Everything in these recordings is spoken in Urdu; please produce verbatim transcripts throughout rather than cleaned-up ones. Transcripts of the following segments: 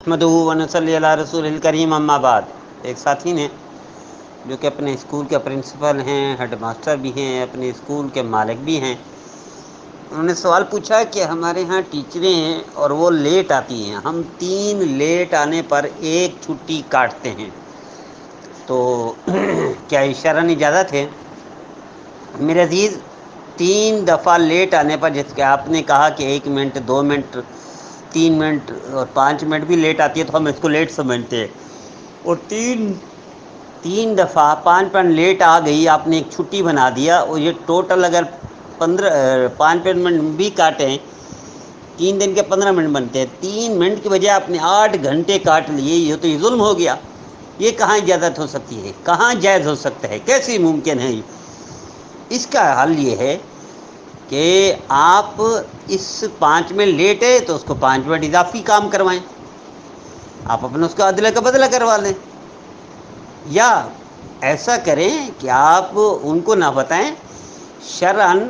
نحمدہ و نصلی علی رسول الکریم اما بعد۔ ایک ساتھی نے جو کہ اپنے اسکول کے پرنسپل ہیں، ہیڈ ماسٹر بھی ہیں، اپنے اسکول کے مالک بھی ہیں، انہوں نے سوال پوچھا کہ ہمارے ہاں ٹیچریں ہیں اور وہ لیٹ آتی ہیں، ہم تین لیٹ آنے پر ایک چھٹی کاٹتے ہیں، تو کیا یہ شرعاً اجازت ہے؟ میرے عزیز، تین دفعہ لیٹ آنے پر، جس کہ آپ نے کہا کہ ایک منٹ، دو منٹ، تین منٹ اور پانچ منٹ بھی لیٹ آتی ہے تو ہم اس کو لیٹ سمجھتے ہیں، اور تین تین دفعہ پانچ منٹ لیٹ آ گئی، آپ نے ایک چھٹی بنا دیا، اور یہ ٹوٹل اگر پندرہ پانچ منٹ بھی کاٹیں، تین دن کے پندرہ منٹ بنتے ہیں، تین منٹ کی بجائے آپ نے آٹھ گھنٹے کاٹ لیے، یہ تو یہ ظلم ہو گیا۔ یہ کہاں اجازت ہو سکتی ہے؟ کہاں جائز ہو سکتا ہے؟ کیسے ممکن ہے؟ اس کا حل یہ ہے کہ آپ اس پانچ منٹ لیٹ ہے تو اس کو پانچ منٹ اضافی کام کروائیں، آپ اپنا اس کا عدلہ کا بدلہ کروا لیں، یا ایسا کریں کہ آپ ان کو نہ بتائیں۔ شرعاً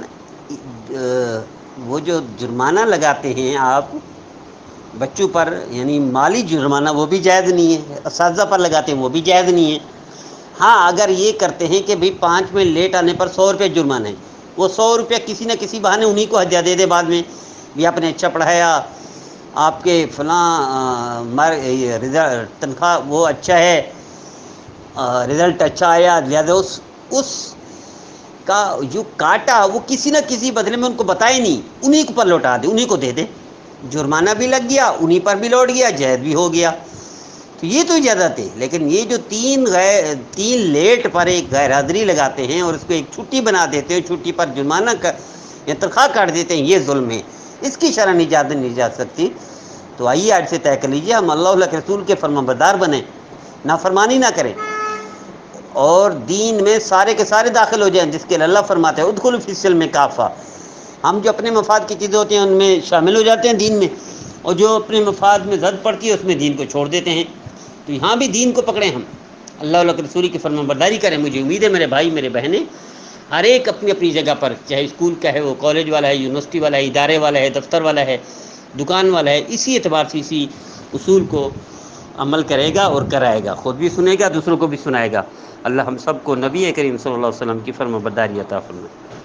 وہ جو جرمانہ لگاتے ہیں آپ بچوں پر، یعنی مالی جرمانہ، وہ بھی جائز نہیں ہے، اساتذہ پر لگاتے ہیں وہ بھی جائز نہیں ہے۔ ہاں اگر یہ کرتے ہیں کہ بھئی پانچ منٹ لیٹ آنے پر سو روپے جرمانہ ہے، وہ سو روپیہ کسی نہ کسی بہانے انہی کو ہدیہ دے دے بعد میں، بھی آپ نے اچھا پڑھایا، آپ کے فلاں رزلٹ تنخواہ وہ اچھا ہے، رزلٹ اچھا آیا، لہذا اس اس کا جو کاٹا وہ کسی نہ کسی بدلے میں ان کو بتائے نہیں، انہی کو پر لوٹا دے، انہی کو دے دے، جرمانہ بھی لگ گیا، انہی پر بھی لوٹ گیا، جائز بھی ہو گیا، تو یہ تو اجازت ہے۔ لیکن یہ جو تین غیر تین لیٹ پر ایک غیر حاضری لگاتے ہیں اور اس کو ایک چھٹی بنا دیتے ہیں، چھٹی پر جرمانہ کا یا تنخواہ کاٹ دیتے ہیں، یہ ظلم ہے، اس کی شرعاً اجازت نہیں جا سکتی۔ تو آئیے آج سے طے کر لیجیے، ہم اللہ اللہ کے رسول کے فرمان بردار بنیں، نافرمانی نہ کریں، اور دین میں سارے کے سارے داخل ہو جائیں، جس کے اللہ فرماتے ہیں ادخلوا فی السلم کافہ۔ ہم جو اپنے مفاد کی چیزیں ہوتی ہیں ان میں شامل ہو جاتے ہیں دین میں، اور جو اپنے مفاد میں زد پڑتی ہے اس میں دین کو چھوڑ دیتے ہیں۔ تو یہاں بھی دین کو پکڑیں، ہم اللہ اللہ کے رسول کی فرمان برداری کریں۔ مجھے امید ہے میرے بھائی میرے بہنیں، ہر ایک اپنی اپنی جگہ پر، چاہے اسکول کا ہے، وہ کالج والا ہے، یونیورسٹی والا ہے، ادارے والا ہے، دفتر والا ہے، دکان والا ہے، اسی اعتبار سے اسی اصول کو عمل کرے گا اور کرائے گا، خود بھی سنے گا، دوسروں کو بھی سنائے گا۔ اللہ ہم سب کو نبی کریم صلی اللہ علیہ وسلم کی فرمان برداری عطا فرمائے۔